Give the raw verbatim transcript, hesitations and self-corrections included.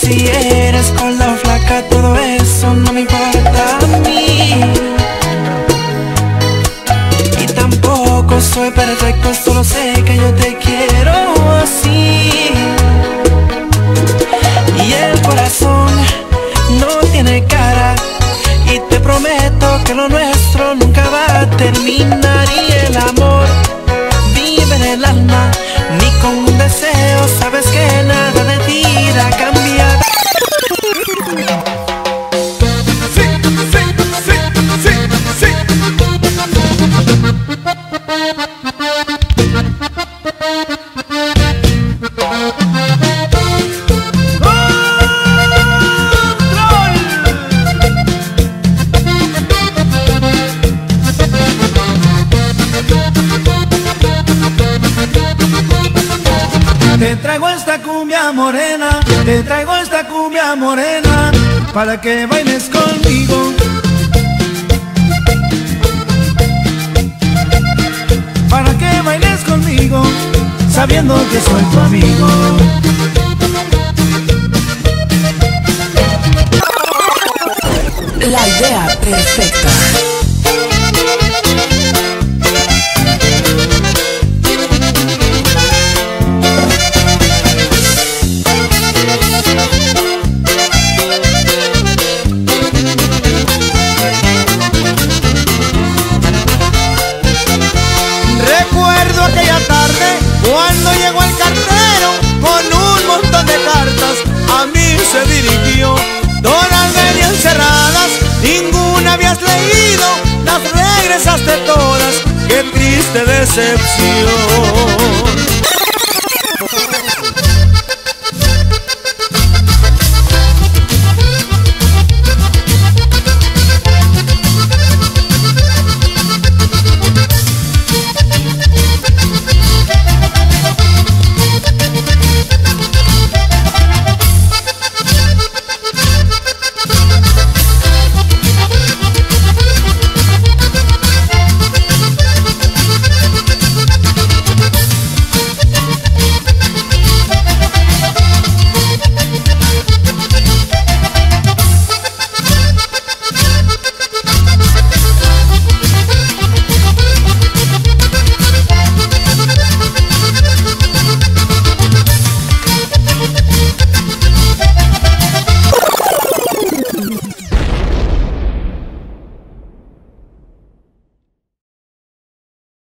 si eres gorda o flaca, todo eso no me importa a mí. Y tampoco soy perfecto, solo sé que yo te quiero así. Y el corazón no tiene cara, y te prometo que lo nuestro nunca va a terminar. Y el amor vive en el alma, ni con un deseo, sabes que nada de ti irá a cambiar. Sí, sí, sí, sí, sí. Te traigo esta cumbia morena, te traigo esta cumbia morena, para que bailes conmigo. Para que bailes conmigo, sabiendo que soy tu amigo. La idea perfecta. Recuerdo aquella tarde cuando llegó el cartero con un montón de cartas, a mí se dirigió. Todas venían cerradas, ninguna habías leído, las regresaste todas, qué triste decepción.